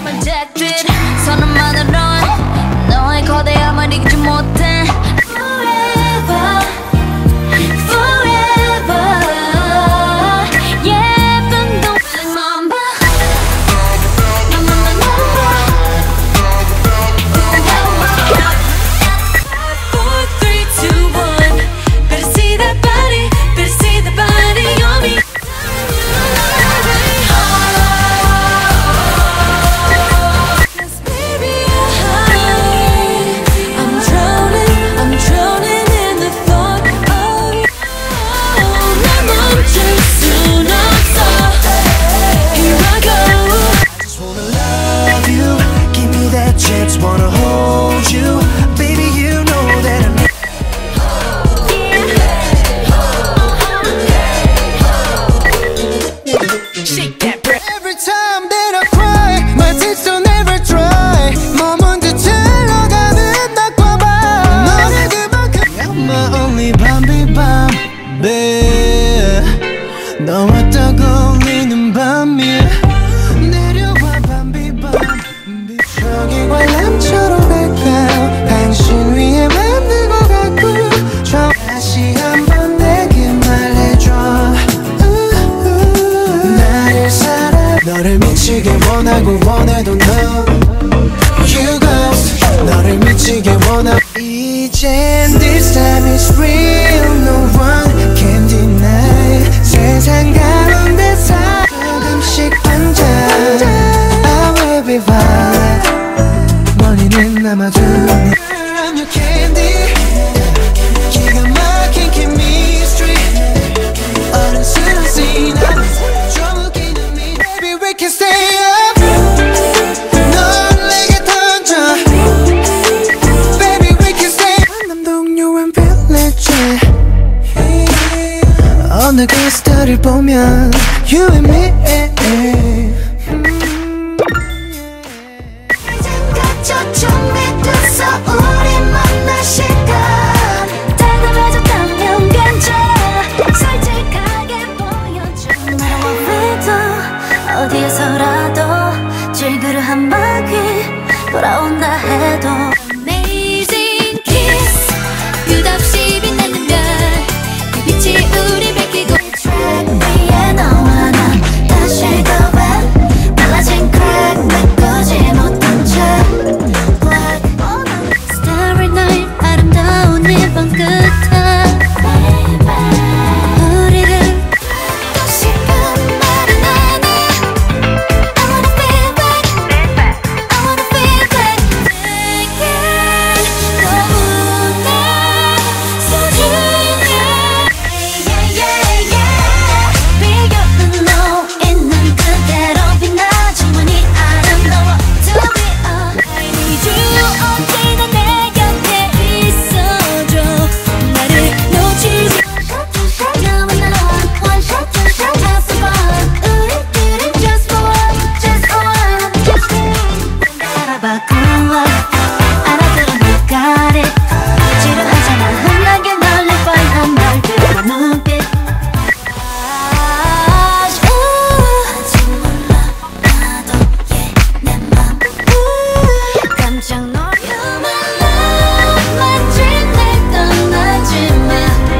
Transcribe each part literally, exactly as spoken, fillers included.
Rejected 선언만으론 너의 거대함을 이기지 못해 Forever Forever 예쁜 동생 맘바 four, three, two, one Better see that body Better see that body on me Just wanna hold you, baby. You know that I need. Shake that breath. Every time that I cry, my tears don't ever dry. 머문듯 흘러가는 낙과밤. 너를 그만큼. You're my only 밤비 밤비. 너와 떠올리는 밤이 내려와 밤비 밤. 저기 관람처럼 갈까요? 당신 위에 만들고 가고 저 다시 한번 내게 말해줘 나를 사랑 너를 미치게 원하고 원해도 no You ghost 너를 미치게 원하 이젠 this time is real No one can deny 세상 가운데서 조금씩 반짝 I will be violent 원인은 남아도 I'm your candy 기가 막힌 chemistry 어른스러운 scene 좀 웃기는 me Baby we can stay up 넌 내게 던져 Baby we can stay up 남동요한 village 어느 그 스타를 보면 You and me 정해둬서 우리 만날 시간 달달해졌다면 괜찮아 솔직하게 보여줘 No matter what we do 어디에서라도 질그릇 한 바퀴 돌아온다 해도 Amazing kiss 끝없이 빛나는 별 그 빛이 우리 밝히고 트랙 위에 너와 나 다시 더 봐 달라진 crack 메꾸지 못한 채 Starry night 아름다운 이 밤 끝에 우리를 또 싶은 말은 안 해 I wanna feel back I wanna feel back 내겐 너무나 소중해 Yeah yeah yeah 비교는 너 있는 그대로 빛나지만 이 아름다워 To be a I need you 언제나 내 곁에 있어줘 나를 놓치지 너와 나는 one shot two shot have some fun 우리들은 just for one just for one just for one 알아봐 good luck 알아들어 내 got it 지루하잖아 흔하게 널 뻔한 널 그리고 눈빛 아직 몰라 나도 얘 내 맘 깜짝 놀라 You my love 마치 날 떠나지만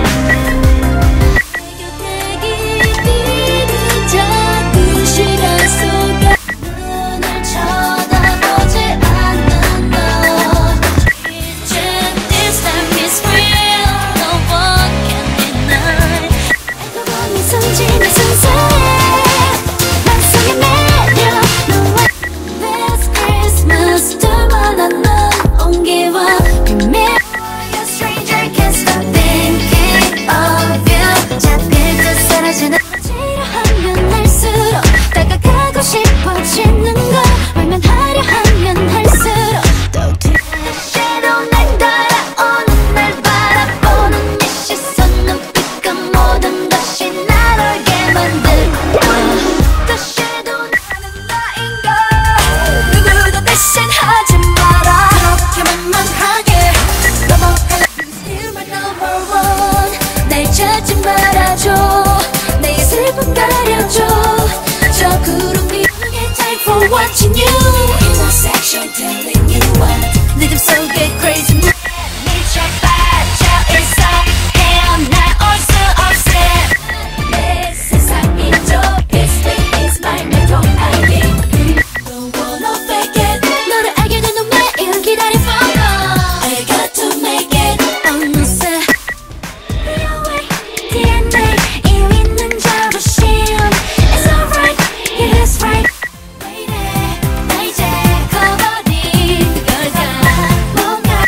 내 곁에 깊이 자꾸 시간 속에 눈을 쳐다보지 않아 watching you in my section, telling you what. 리듬 속에 crazy move. 미쳐봐져 있어 헤어날 올 수 없어. 내 세상이 좁. This thing is my mental 아이디. Don't wanna fake it. 너를 알게 된 후 매일 기다린 follow. I got to make it. 어느새 디 엔 에이 이유 있는 자부심. It's alright, it is right. 나 이제 커버린 걸까. 뭔가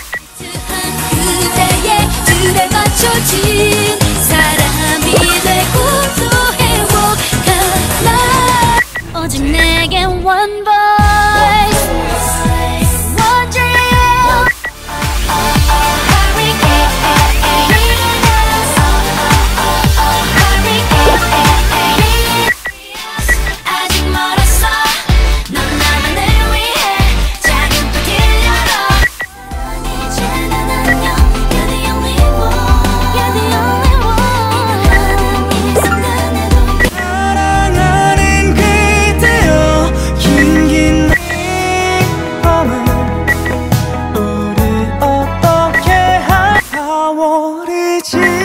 그대의 줄에 맞춰진 사람이 되고도 행복한 나. 오직 내겐 one voice, one dream. 아직 멀었어. 넌 나만을 위해 작은 불길 열어. 이제는 안녕. You're the only one. You're the only one. 이 순간에도 사랑하는 그대여 긴긴 밤을 우리 어떻게 할 사월이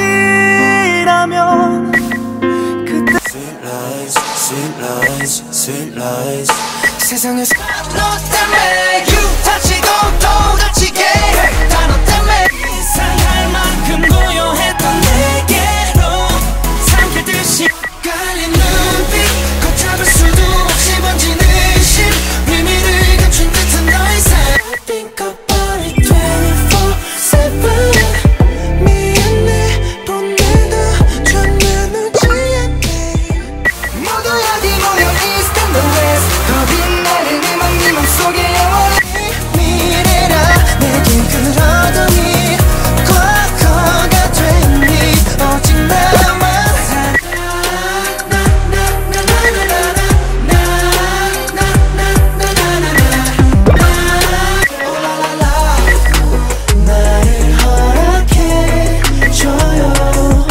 지나면 그때 Sweet lies, sweet lies, sweet lies 세상에서 너 때문에 You 다치고 또 다치게 다 너 때문에 이상할 만큼 고요했던 내게로 삼킬듯이 깔린 눈빛 걷잡을 수도 없이 번지는 심 비밀을 감춘 듯한 너의 삶 I think about it twenty-four seven 미안해 보내도 전화놓지 않네 모두 어디 모여 East and the West 더 빛나는 음악 네 맘속에 영원히 미래라 내겐 그런 어둠이 과거가 됐니 오직 나만 나를 허락해줘요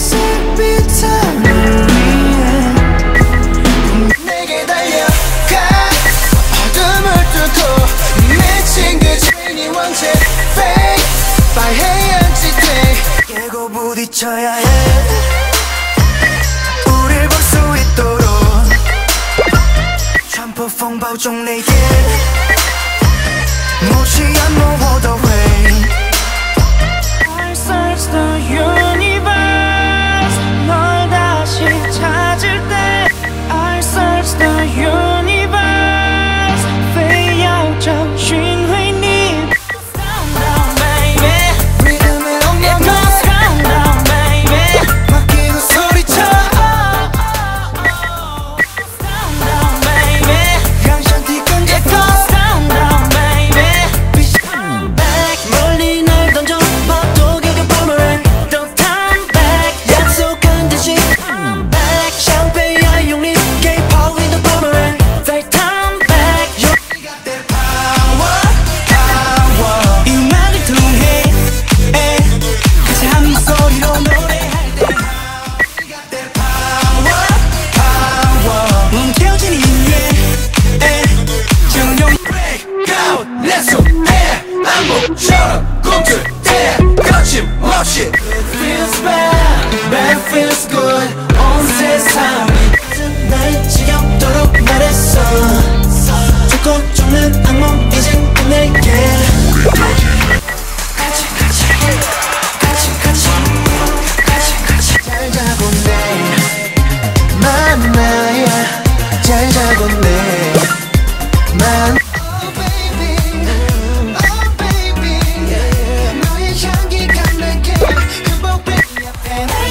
햇빛을 위해 내게 달려가 어둠을 뚫고 맺힌 그 체인이 왕체 Fake 빨해야지 돼 깨고 부딪혀야 해 우릴 볼 수 있도록 점퍼풍 보종 내게 무시한 all the way I search the universe 널 다시 찾을 때 I search the universe飞要找寻回你 Down down baby 리듬에 엉망 Down down baby 맡기고 소리쳐 Down down baby 항상 뒤끈적 Down down baby Come back 멀리 날 던져 봐도 결국 boomerang Don't turn back 약속한 듯이 Come back 샹페이야 용리 K-pop with the boomerang They turn back You got that power power 이 음악을 통해 에, 다시 한 목소리로 노래할 때 You got that power power 뭉켜진 이유에 에, 정령 Break out Let's go 해 안목처럼 꿈틀 때 거침없이 It feels bad Bad feels good 온 세상이 날 지겹도록 말했어 죽고 죽는 악몽 이젠 끝낼게 같이 같이 같이 같이 같이 같이 잘 자고 내 만나야 잘 자고 내만 Oh baby Oh baby 너의 향기가 내게 흠뻑 앞에 날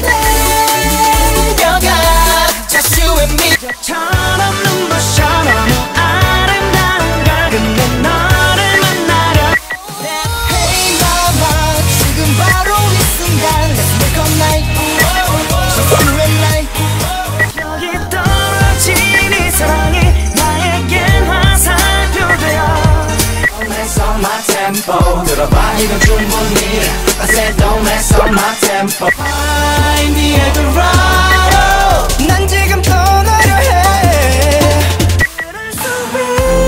데려가 Just you and me 처럼 눈부셔 너무 아름다운 걸 근데 너를 만나려 Hey mama 지금 바로 이 순간 Let's make all night Just you and I 여기 떨어진 이 사랑이 나에겐 화살표 되어 Don't mess on my tempo 들어봐 이건 충분히 I said don't mess on my tempo Find the Eldorado 난 지금 떠나려 해 그럴 수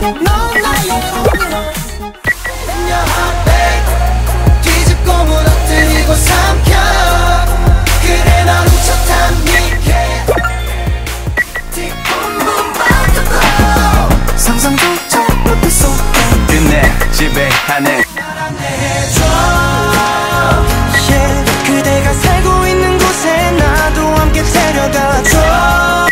넌 나의 only In your heart babe 뒤집고 무너뜨리고 삼켜 그래 넌 훔쳤단 니게 상상조차 못했어 끝내 지배하는 날 안내해줘 yeah, 그대가 살고 있는 곳에 나도 함께 데려가줘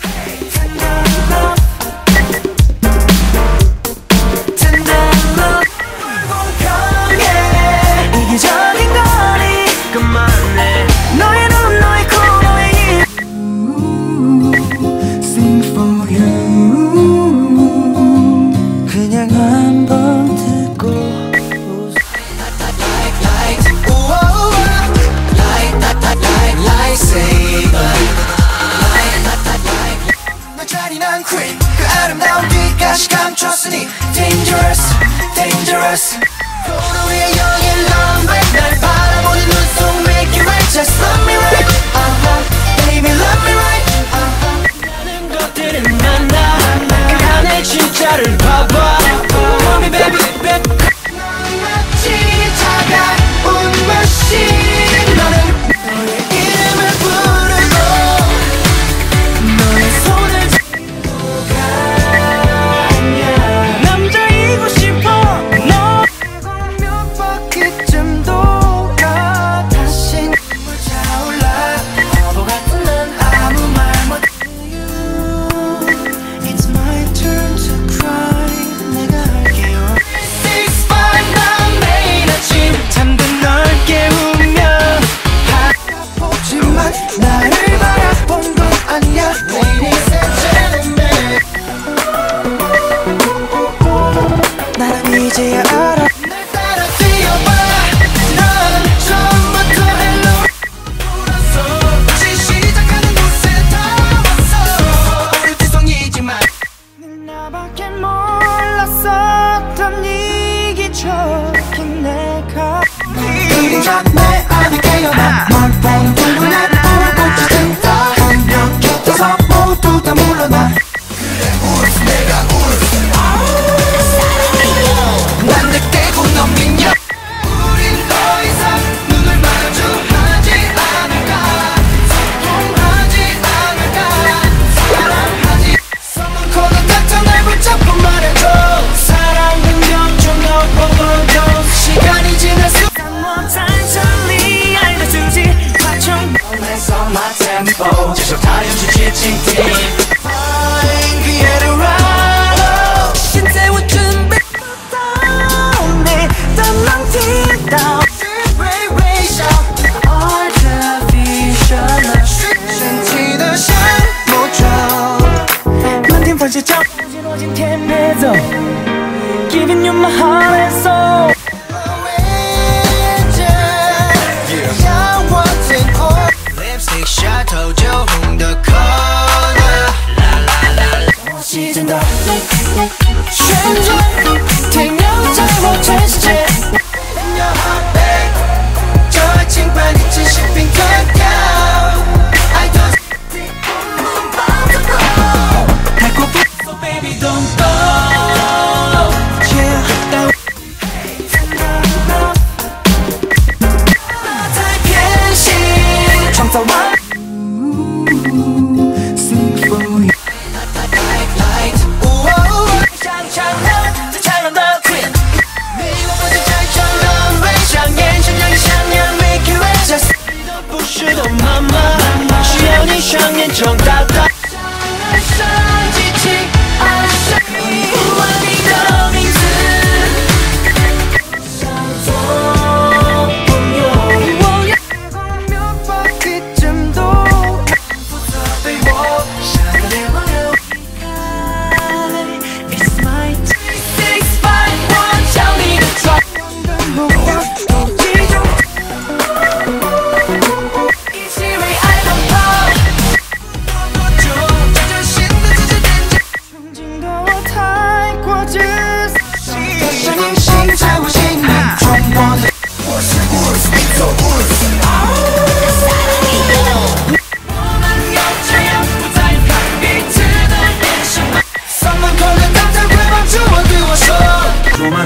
이기적인 거리 그만해 너의 눈 너의 코 너의 입 Sing for you 그냥 한번 듣고 Like light Like like like saber 널 잔인한 queen 그 아름다운 빛까지 감췄으니 Dangerous Dangerous 도로 위에 여긴 runway 날 바라보는 눈속 make it right Just love me right uh-huh Baby love me right uh-huh 많은 것들은 난다 그 안에 진짜를 봐봐 Call me baby baby 넌 마치 차가운 machine 너는 너의 이름을 부르고 너의 손을 잡고 가냐 남자이고 싶어 너 몇 바퀴쯤 돌아 다시 눈물 차올라 바보 같은 난 아무 말 못 It's my turn to cry 내가 할게요 Six five 난 매일 아침 잠든 널 깨우며 바라보지만 나를 바라본 건 아니야 Ladies and gentlemen 나는 이제야 알아 날 따라 뛰어봐 넌 처음부터 헬로 돌아서 다시 시작하는 곳에 다 왔어 우르지성이지만 나밖에 몰랐었던 이기적인 내가 그림자 내 안에 깨어나 널 보는 눈에 불꽃이 든다 한 명 곁에서 모두 다 물러나 그래 우르스 내가 우르스 난 늑대고 넌 미녀 우린 더 이상 눈을 마주하지 않을까 소통하지 않을까 사랑하지 서먹거나 닥쳐 날 붙잡고 말해줘 사랑은 명중 너 보고도 시간이 지날 수 못한천리 알려주지 화청 몸에서 my tempo 지속 타임시 지칭 팀 Fine 기회를 알아 신세워 준비 내 땀만 튀다 Artificial 센티도 shine 모처 만든 번지점 어지러진 캠에서 Giving you my heart and soul Lipstick shot 도저 홍도 corner 시즌 더 stranger Take no time or taste it In your heart babe 저 칭판 잊힌 shipping countdown I don't 달콤 so baby don't go Yeah that 청사와 Sing for you Like light 샹샹한 더 찬란 더 queen 미워보지 잘처럼 왜 샹엔 샹냥 샹냥 make you wet Just 더 부슈도 mama 시연이 샹엔 정답다 지치 아샤이 우아니 더 밍스 몇 바퀴쯤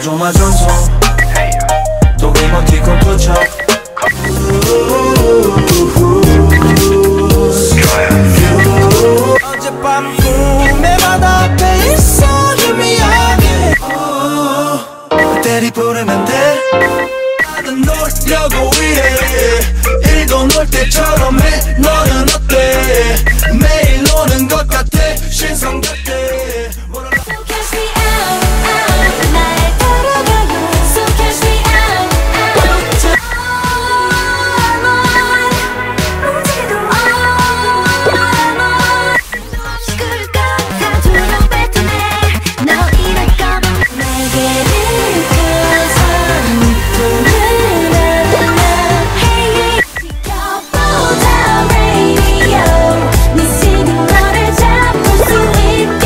조마 전송 또 이모티콘 투척 어젯밤 꿈에 바다 앞에 있어 희미하게 때리 부르면 돼 나는 놀려고 이래 일도 놀 때처럼 해 너는 어때 매일 노는 것 같아 신성 같아 So catch me out, out 날 따라가요 So catch me out, out I'm on 움직여도 I'm on 죽을 것 같아 뱉어내 너 이럴 거면 내게 느껴서 눈을 하나 Hey 지켜보자 radio 네 시그널을 잡을 수 있다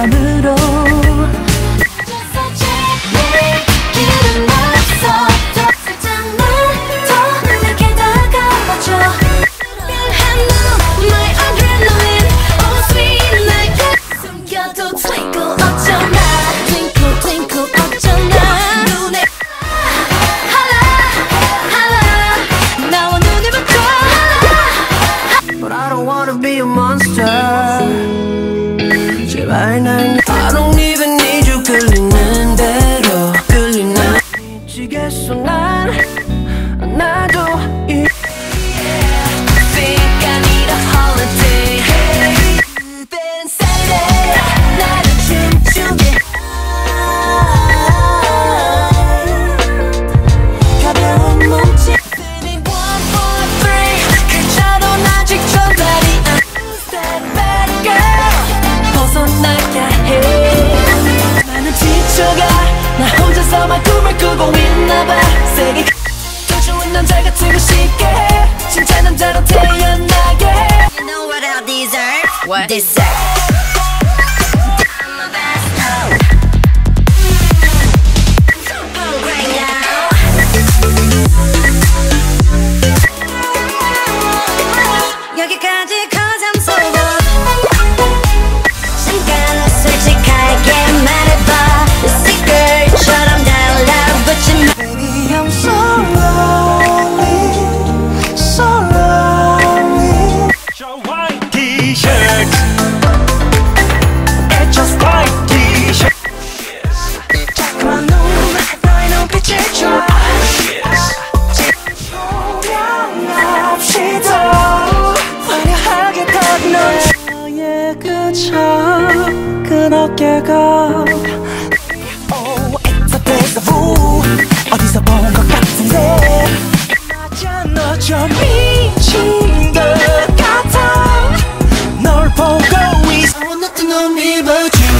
맘으로 길은 없어 더 살짝만 더 내게 다가와줘 My adrenaline Oh sweet like that 숨겨도 twinkle 어쩌나 Twinkle twinkle 어쩌나 눈에 할라 할라 나와 눈을 맞춰 But I don't wanna be a monster 제발 날 I don't even need you 끌리는 대로 끌리는 미치겠어 난 나도 이 Think I need a holiday 그댄 Saturday 나를 춤추게 가벼운 몸짓 Singing one four three 그저도 아직 전달이 안 Step back girl 벗어나게 해 나는 지쳐가 나 혼자서만 꿈을 꾸고 있나봐 세게 소중한 남자 같은 거 쉽게 해 진짜 남자로 태어나게 해 You know what I deserve? What? Deserve I'm the best of right now 여기까지 cause I'm so good 잠깐 솔직하게 말해봐 Secret처럼 달라붙지 마 Baby I'm so lonely So lonely Your white t-shirt It's just white t-shirt 자꾸만 눈 너의 눈빛을 줘 조명없이도 화려하게 떠는 너의 그 작은 어깨가 Oh it's a deja vu 어디서 본 것 같은데 맞아 너 좀 미친 것 같아 널 보고 있어 Nothing on me but you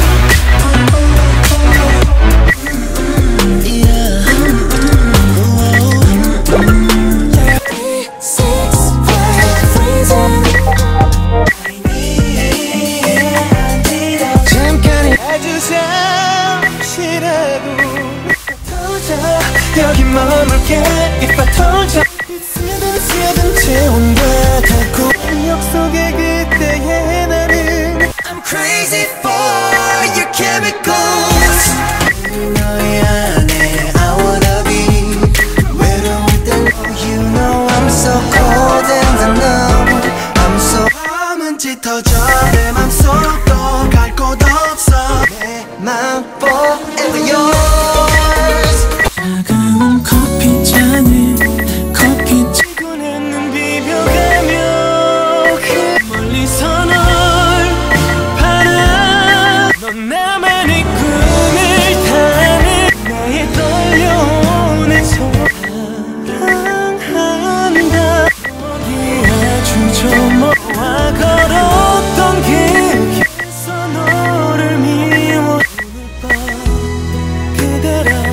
여기 머물게 If I told you 스며든 스며든 체온과 달콤 기억 속의 그때의 나는 I'm crazy for your chemicals 너의 안에 I wanna be 외로울 땐 oh you know I'm so cold and I know I'm so 밤은 짙어져 내 맘속도 갈 곳 없어 내 맘 forever yours 차가운 커피잔에 커피 치고는 눈 비벼가며 그 멀리서 널 바라 넌 나만의 꿈을 타는 나의 떨려오는 손 사랑한다 여기 아주 저모와 걸었던 그 길에서 너를 미워 그대라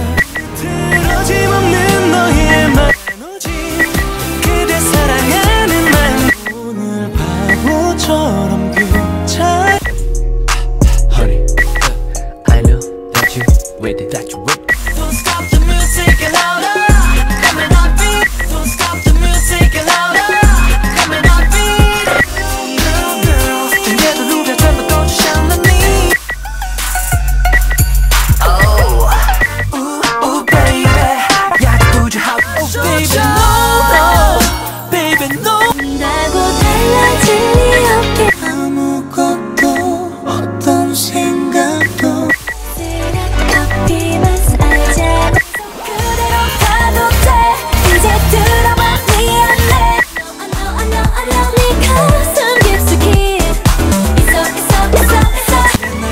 틀어짐없는 너의 말 오직 그대 사랑하는 말 오늘 바보처럼 그차 Honey, I know that you with it, that you with it. Don't stop the music louder Coming on beat Don't stop the music louder Coming on beat Girl, girl 등에도 누가 전부 또 샤넬리 Oh Ooh, ooh baby 약부주하고 Oh baby no Baby no 다고 달라질 리 없게 아무것도 어떤 생각도 커피만 살자 그대로 가도 돼 이제 들어봐 미안해 I know I know I know 네 가슴 깊숙이 있어 있어 있어 있어 옛날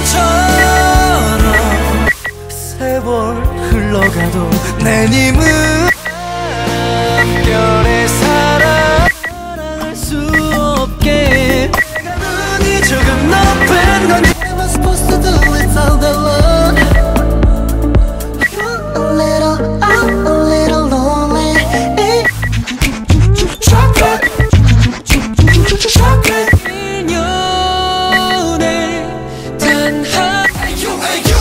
사람처럼 세월 흘러가도 내 님은 별의 사랑 사랑할 수 없게 내가 눈이 조금 높은 건 Am I supposed to do it all alone You're a little, I'm a little lonely Chocolate Chocolate 인연에 단 getting hot. Ayo, ayo.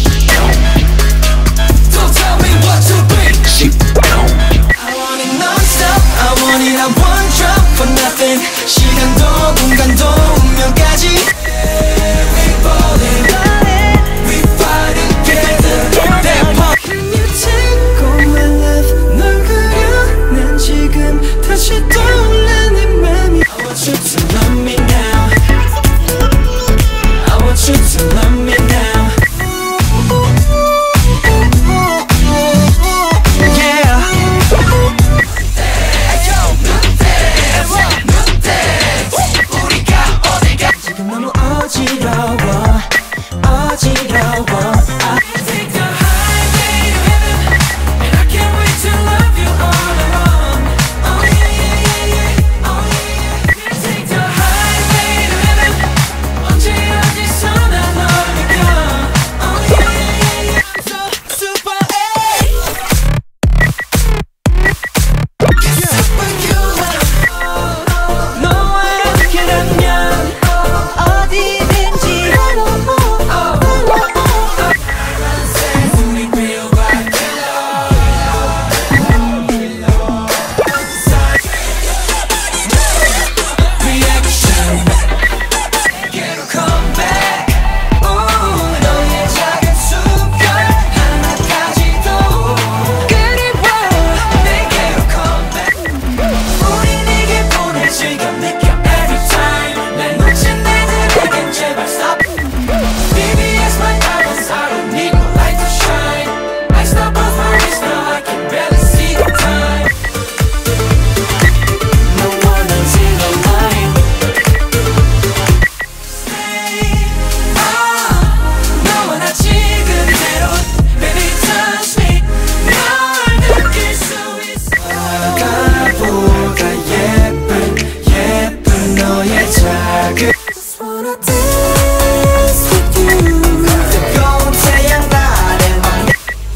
Don't tell me what to be. I want it non-stop. I want it at one drop for nothing. 시간도 공간도 운명까지. We falling, we fight together. Can you take all my love? 널 그려 난 지금 다시 떠올라 내 맘이. I want you to love me now. I want you to love me now. Yeah. 우리가 어디가 지금 너무 어지러워 어지러워. I take the highway to heaven and I can't wait to love you all along. Oh yeah yeah yeah yeah. Oh yeah yeah. Take the highway to heaven. 언제 어디서나 너니까. Oh yeah yeah yeah yeah. So super A. Super you. 너와 함께라면 어디든지. 우리 배워갈게. Reaction. Come back. Ooh, 너의 작은 숲별 하나까지도 그리워. 내게로 come back. 우리 내게 보낼 시간 느껴 every time. 날 놓친 애들에겐 제발 stop. Baby, it's my diamonds. I don't need no light to shine. I stop both my wrists now. I can barely see the time. No one until the line. 너와 나 지금 이대로 Baby touch me. 널 느낄 수 있어. 아까보다 예쁜 예쁜 너의 작은 Just wanna dance with you. 뜨거운 태양 아래 맘.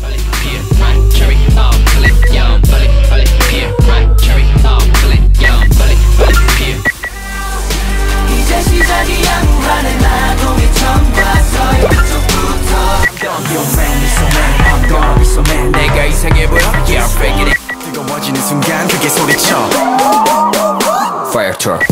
이제 시작이야 무한의 나동의 처음과 서의 쪽부터. You make me so mad, I'm gonna be so mad. 내가 이상해 보여? Yeah, I'm faking it. 뜨거워지는 순간 그게 소리쳐. Fire truck.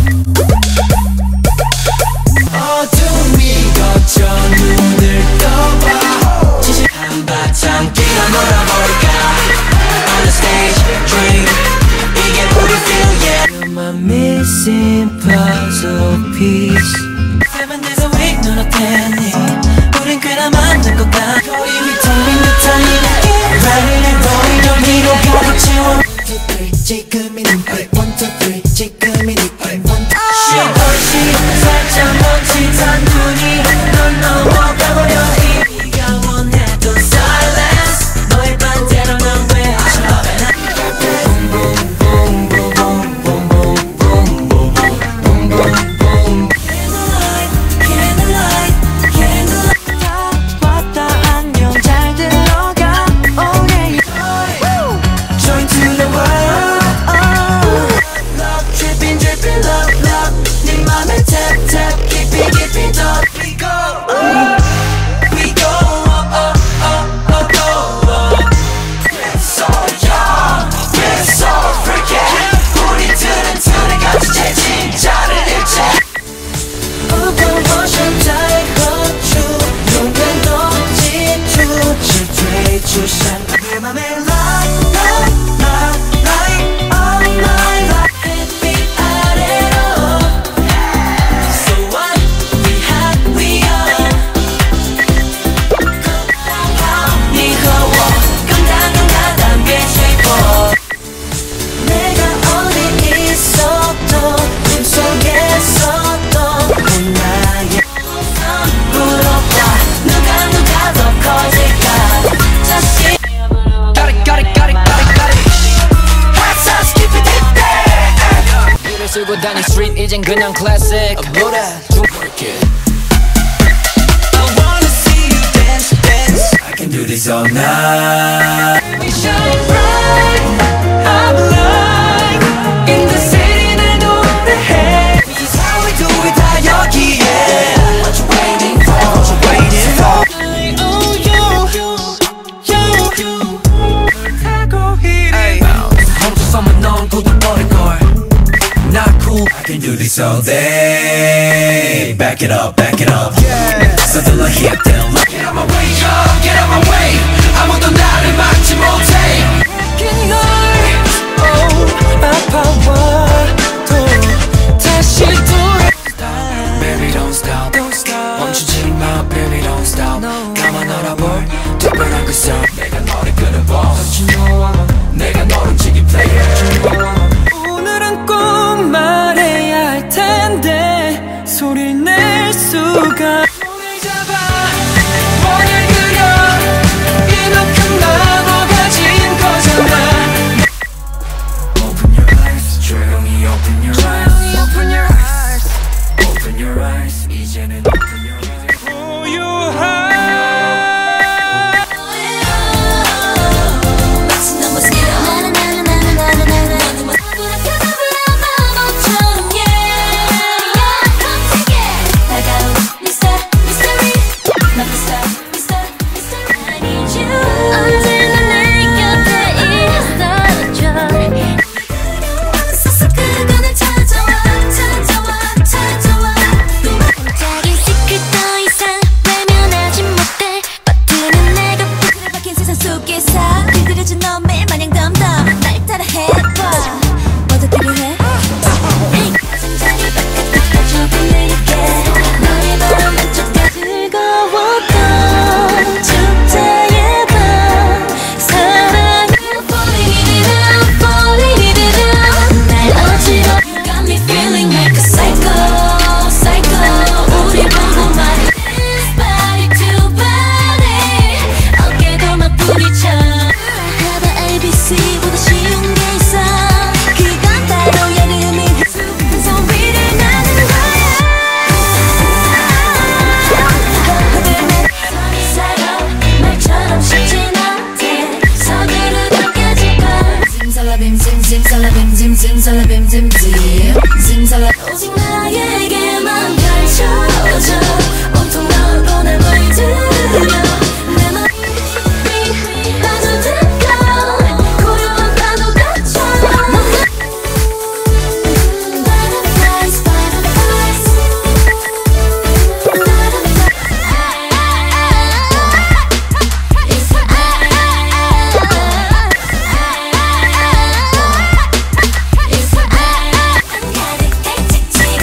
어둠이 걷죠 눈을 떠봐. 지시 한바탕 뛰어 놀아볼까. On the stage, dream. 이게 우리 feel, yeah. You're my missing puzzle piece. Seven days a week 눈 어땠니? 우린 꽤나 만난 것 같아. 거리 위 텅빈 듯한 이 느낌. 발을 보인 여기로 가득 채워. One, two, three, 지금이 눈빛. One, two, three, 지금이 느낌. One, two, 쉴것이 살짝 멈칫한 눈이 넌 넘어가버려. 네가 원했던 silence. 너의 반대로 난 왜 저래. Candlelight, candlelight, candlelight. 다 왔다 안녕 잘 들어가. Oh yeah. Join to the world. Love dripping dripping love love. 네 맘에 tap tap 깊이 깊이 더. We go. We go. Oh oh oh oh go. We're so young. We're so freaky. 우리들은 둘이 같이 제 진짜를 잃지. Open ocean tide 고추. 용변도 지투. 실패 주산. 내 맘에 light light light light all my life. 햇빛 아래로. So what? We hot we on. 네 허워 건강한 단계 쉐이퍼. 내가 어디 있어도 꿈 속에서도 넌 나의 부럽다. 누가 누가 더 커질까. 자신 Got it, got it, got it, got it, got it. Hot sauce, keep it in there. 이를 쓰고 다닌 street 이젠 그냥 classic. 뭐라 좀 work it. I wanna see you dance, dance. I can do this all night. We shine bright, I'm alive. In the city 날 노래해. This is how we do it 다 여기에. What you waiting for? What you waiting So they back it up, back it up. 서둘러 hit the line. Get out my way, yo, get out my way. 아무도 나를 막지 못해. 널 oh, 아파와도 다시 돌아. Baby don't stop, Don't stop. 멈추지 마, baby don't stop. No. 가만 알아볼 특별한 그 sound. 내가 너를 끌어봐. 내가 너를 움직인 player. 오늘은 꼭 말해야 할 텐데 소리를 낼 수가. 손을 잡아 머리를 그려 이만큼 나눠 가진 거잖아. Open your eyes, 조용히 open your eyes. Open your eyes. Open your eyes, 이제는 open your eyes. 고요한 오직 나에게만 펼쳐져 온통 널 보낼 말들여 내 맘이 빠져들어 고요한 파도 같아 Butterflies, butterflies Butterflies It's I It's I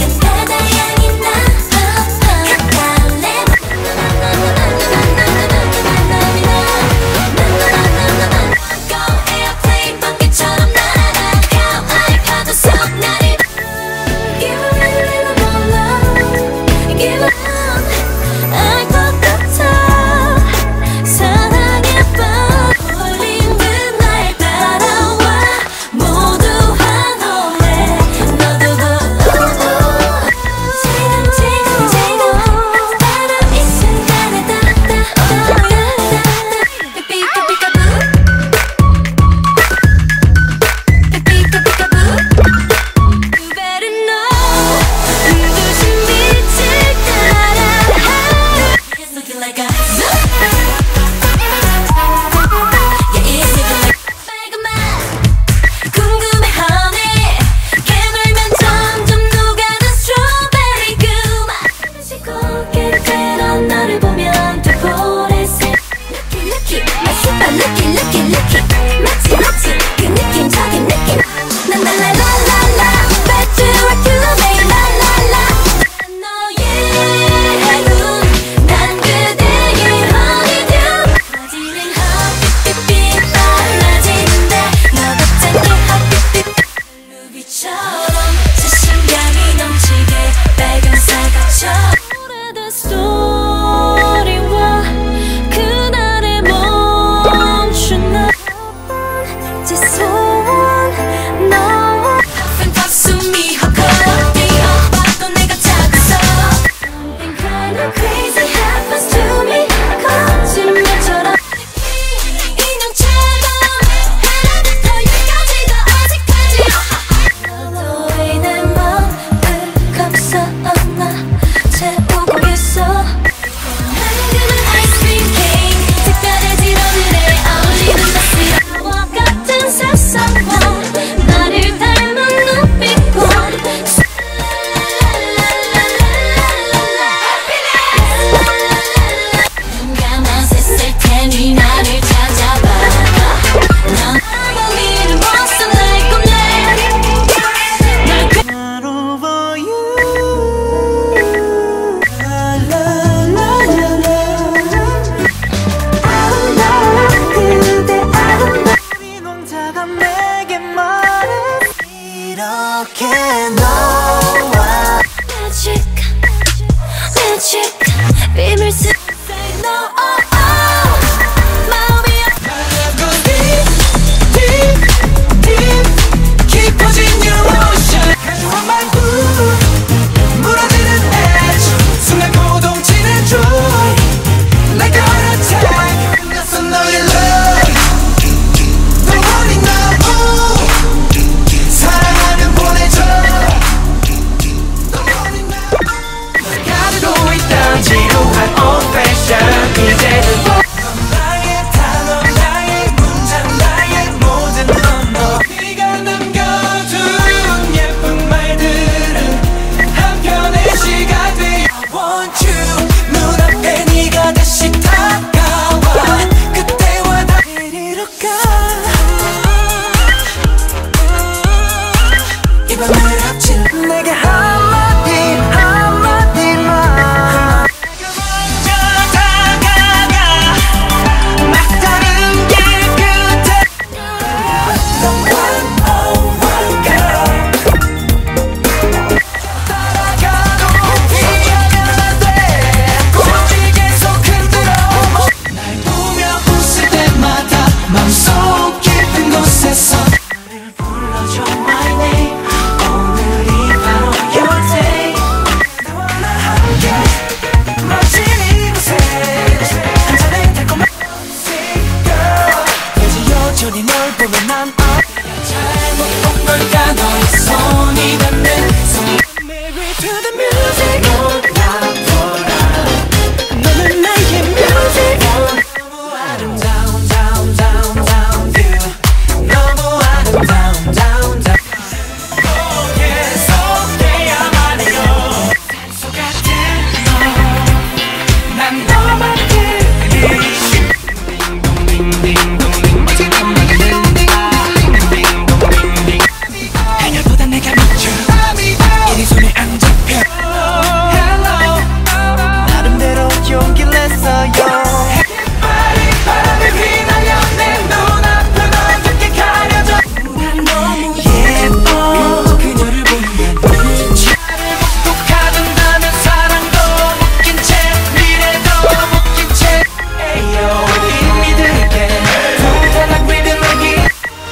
바람에 휘날려 내 눈앞을 어둡게 가려져 난 너무 예뻐 그녀를 보면 나를 똑똑하던다면 사랑도 묶인 채 미래도 묶인 채 에이요 이 믿을게 동탄한 리듬을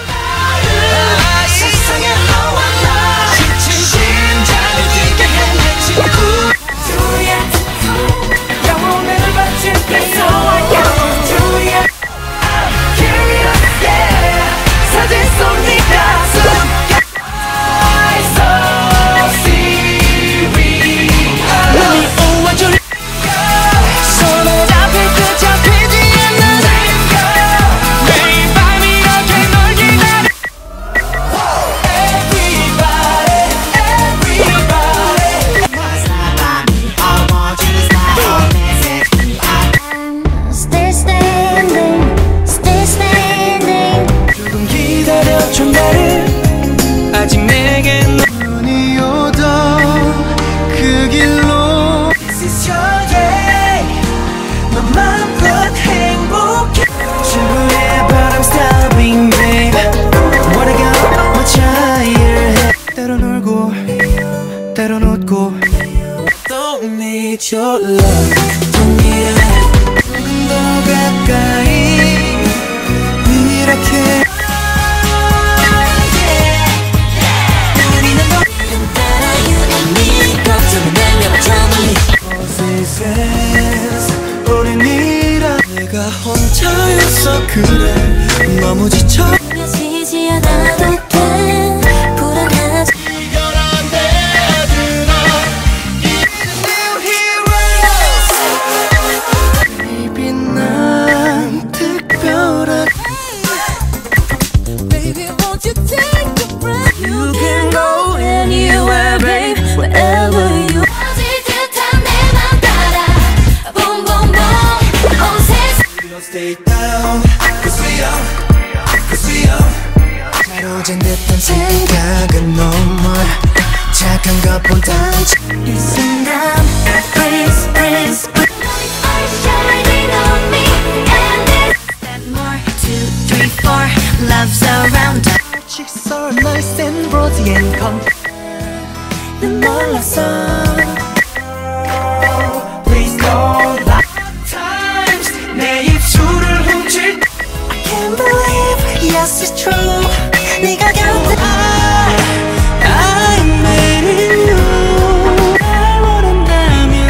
세상에 너와 나 심장을 뛰게 해 내 친구 영혼을 바칠게 So I go to you I'm curious yeah 사진 속 네 가슴 I'm so serious 널 우아줄 손을 잡힐 듯 잡히지 않는 매일 밤 이렇게 널 기다려 Still standing, still standing. 조금 기다려줘 나를 아직 내겐 눈이 오던 그 길로 This is your day 넌 마음껏 행복해 친구의 바람 stopping babe Wanna go my child 때론 울고 때론 웃고 Don't need your love Don't need it 조금 더 가까이 이렇게 우리는 너 따라 you and me. 걱정은 날려버려 Seasons 우린이라 내가 혼자여서 그래 너무 지쳐 지지 않아도 돼. 불안하지. Baby 난 특별한 Baby, won't you take a breath? You can go anywhere, babe, wherever you. 어질 듯한 내 맘 따라. Boom, boom, boom. 온 세상. Don't stay down Cause we young Cause we young 자로진 듯한 생각은 넘어 착한 것보단 이 순간 breeze, breeze, breeze. Are shining on me, and it's that more. Two, three, four, love's around us. Chicks are nice and rosy and calm 난 몰랐어. Please don't lie Times 내 입술을 훔칠 I can't believe, yes it's true. 네가 곁에. I made it you 날 원한다면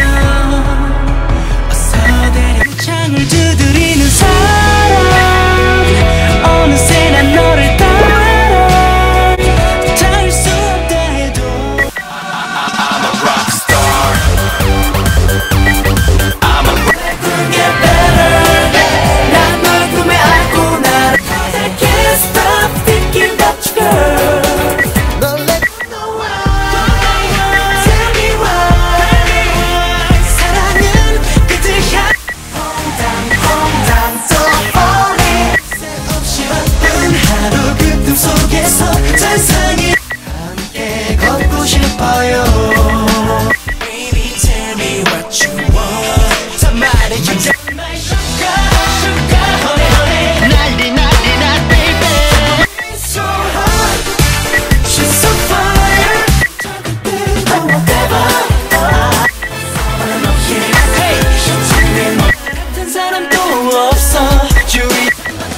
어서 데려 창을 두드리는 사람 어느새 난 너를 따라 닿을 수 없다 해도 I'm a rock star I'm a rock get better 난 널 꿈에 안고 날아 I can't stop thinking about you girl 널 let know why Tell me why 사랑은 끝을 향 퐁당 퐁당 또 falling 새 없이 바쁜 하루 그 틈 속에서 세상에 함께 걷고 싶어요 Baby tell me what you want 다 말해주자 My sugar sugar honey honey 난리 난리 난 baby So hot She's so fire Oh whatever Hey 셔츠는 너 같은 사람도 없어 주위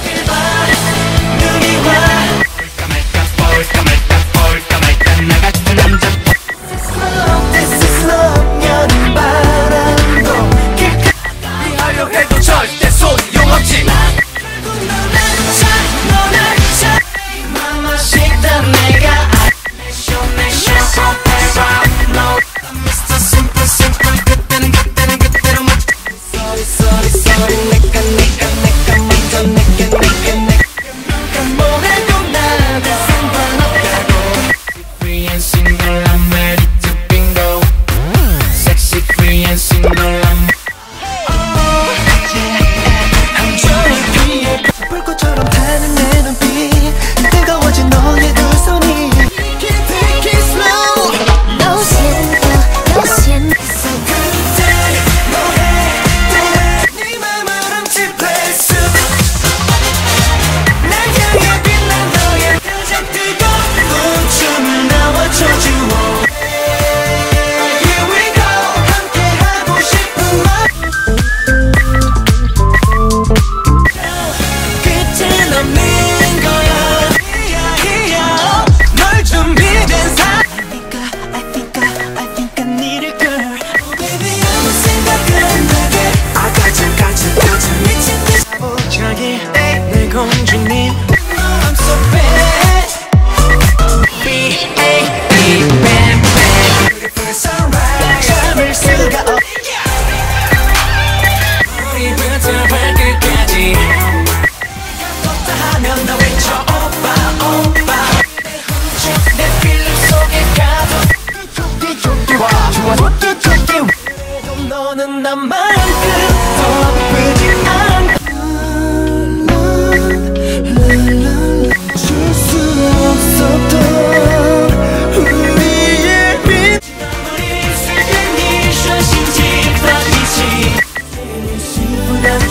눈이 와 볼까 말까 볼까 말까 볼까 말까 나 같은 남자 This is love 여는 바람도 길가까이 하려 해도 절대 소용없지 너는 참 너는 참 Mama 식다 내가 내쇼 내쇼 해봐 No Mister Simple Simple 그때는 그때는 그때로 못 Sorry sorry sorry 내가 내가 내가 먼저 내게 내게 내가 뭐래도 나도 상관없다고 Free and single I'm ready to bingo Sexy free and single I'm Oh yeah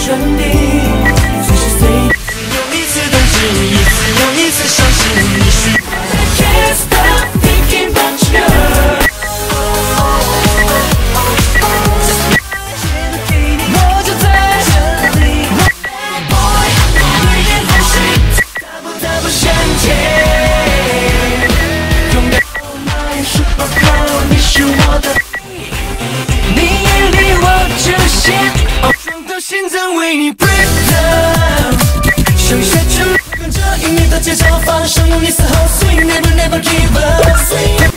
转你，随时随地有一次动心，一次又一次伤心，你是 Can't stop thinking about you。我就在这里 Bad boy， 你也不是大步大步向前，勇敢 My superpower， 你是我的，你眼里我出现，撞到心脏为你 break down， 像雪圈跟着音乐的节奏放手，用力嘶吼 swing never never give up swing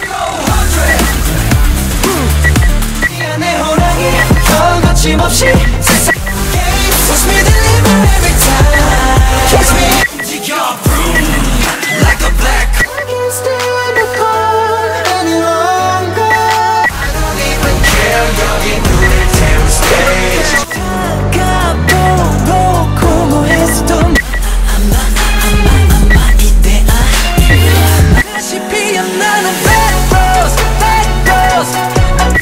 이 안에 호랑이 더 거침없이 세상 Watch me deliver every time Kiss me into your room like a black I can't stay in the cold any longer I don't even care 여기 눈을 태운 stage 다가보고 공허했어도 아마 아마 아마 이때 다시 피어나는 bad rose bad rose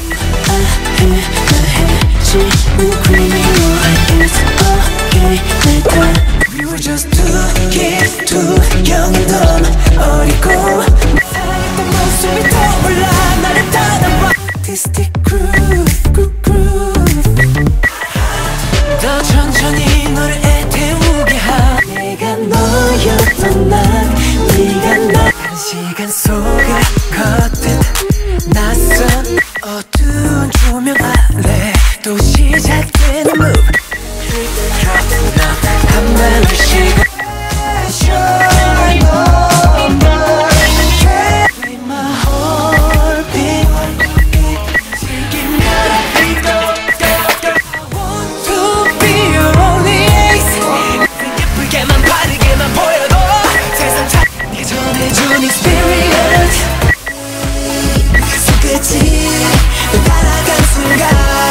We were just two kids, two young and dumb 어리고 사랑했던 모습이 떠올라 나를 따라와 Artistic groove, groove, groove 더 천천히 너를 애태우게 하 내가 너였던 난 네가 나 한 시간 속을 걷듯 낯선 어두운 조명 아래 또 시작되는 move 한 발을 쉬고 Shine on Play my heartbeat 즐기며 I want to be your only ace 예쁘게만 바르게만 보여도 세상 찾기 전해준 experience 끝이 따라간 순간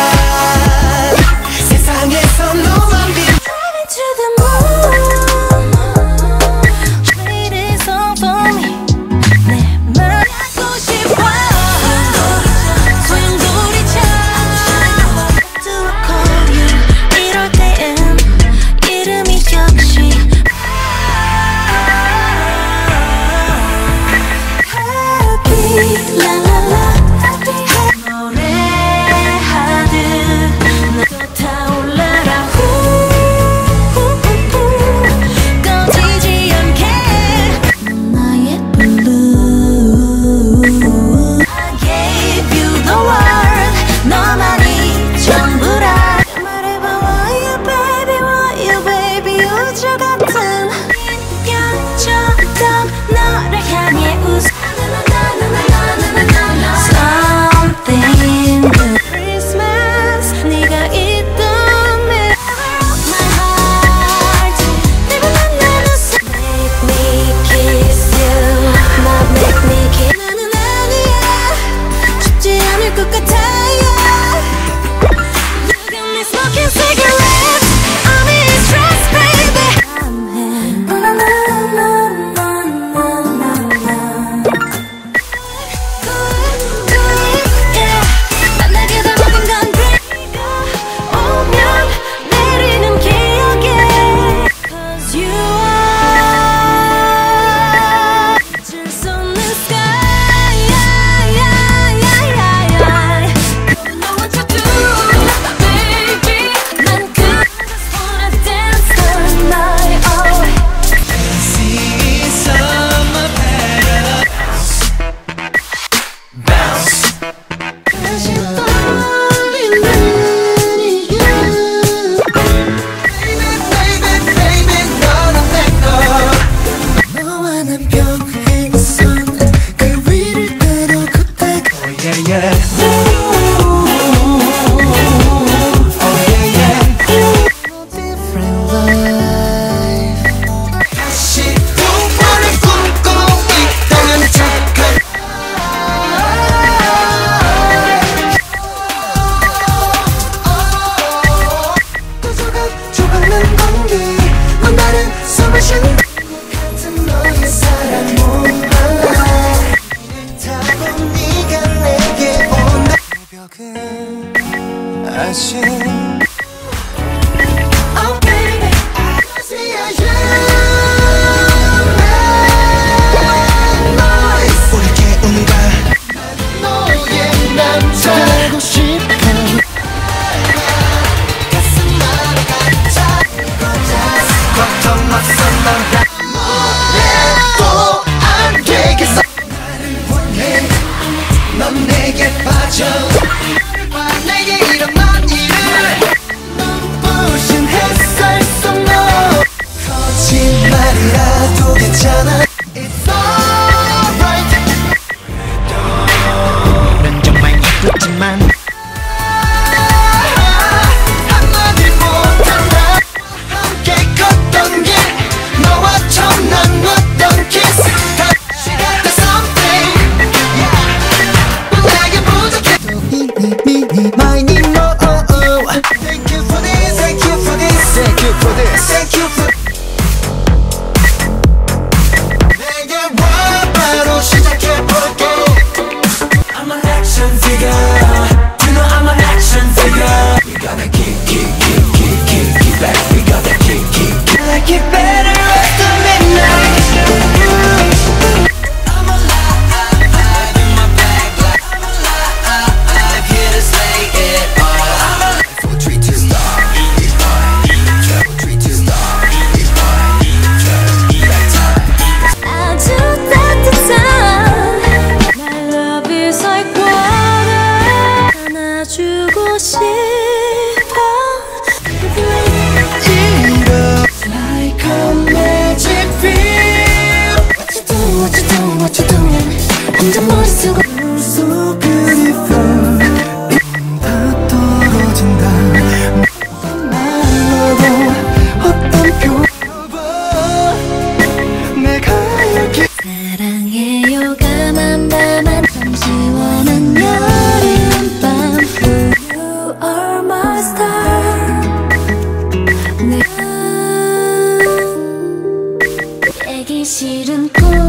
세상에서 너만 빛 Driving to the moon Play this song for me 내 맘 갖고 싶어 소용돌이쳐 To call you 이럴 땐 이름이 역시 Happy la la la 노래하듯 나도 타올라라 후후후후 꺼지지 않게 넌 나의 blue I gave you the world 너만이 전부라 말해봐 why you baby why you baby 우주 같은 인격처럼 너를 향해 웃어 Something good Christmas 네가 있던 내 My heart never let us Make me kiss you Not make me kiss 나는 아니야 죽지 않을 것 같아요 You got me smoking cigarettes I'm in stress baby Na na na na na na 만나게 될 모든 건 break 오면 내리는 기억에 Cause you are just on the sky You know what to do baby 난 그저 just wanna dance the night away See summer paradise Bounce 다시 떨리는 이유 Baby baby baby 너는 내꺼 너와 난 평행선 그 위를 따로 걷다가 Oh yeah yeah Oh yeah yeah Different life 다시 꿈을 꿈꾸고 있다면 착한 조각난 공기 넌 다른 숨을 쉬는 같은 너의 사랑 목말라 타고 네가 내게 온다 벽은 아직 I'm 있잖아. It's alright. 넌 정말 예쁘지만 한마디 못한다. 함께 걷던 길 너와 처음 나눴던 kiss. 다시 got something. 내게 부족해. My need more. Thank you for this. Thank you for this. Thank you for this. Thank you for. 내게 와 바로 시작해볼게. I'm an action figure. You know I'm an action figure. We gotta kick, kick, kick, kick, kick, kick back. We gotta kick, kick, kick. Like it better after midnight. I'm alive in my bag like I'm alive. Here to slay it all. I'm alive. Four, three, two, star. Eat boy. Four, three, two, star. Eat boy. That time. 아주 따뜻한 My love is like water 안아주고 싶어 Like a magic feel. What you doing? What you doing? What you doing? 혼자 머릿속 You're so beautiful. 다 떨어진다. 말로도 어떤 표현 내가 여기 사랑해요 까만 밤한 잠시 원한 여름밤 You are my star 내가 깨기 싫은 꿈